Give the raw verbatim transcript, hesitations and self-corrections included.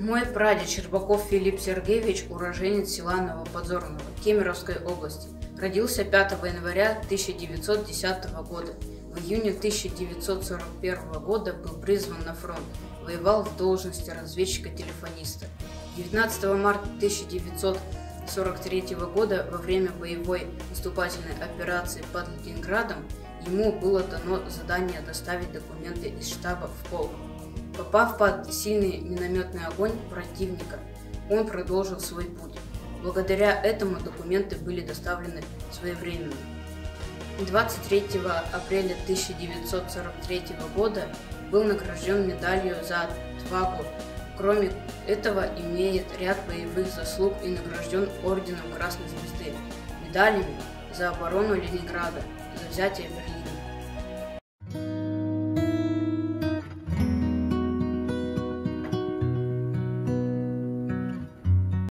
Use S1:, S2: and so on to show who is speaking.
S1: Мой прадед Щербаков Филипп Сергеевич, уроженец села Новоподзорного Кемеровской области, родился пятого января тысяча девятьсот десятого года. В июне тысяча девятьсот сорок первого года был призван на фронт, воевал в должности разведчика-телефониста. девятнадцатого марта тысяча девятьсот сорок третьего года во время боевой наступательной операции под Ленинградом ему было дано задание доставить документы из штаба в полк. Попав под сильный минометный огонь противника, он продолжил свой путь. Благодаря этому документы были доставлены своевременно. двадцать третьего апреля тысяча девятьсот сорок третьего года был награжден медалью за отвагу. Кроме этого, имеет ряд боевых заслуг и награжден орденом Красной Звезды, медалями за оборону Ленинграда, за взятие Берлина.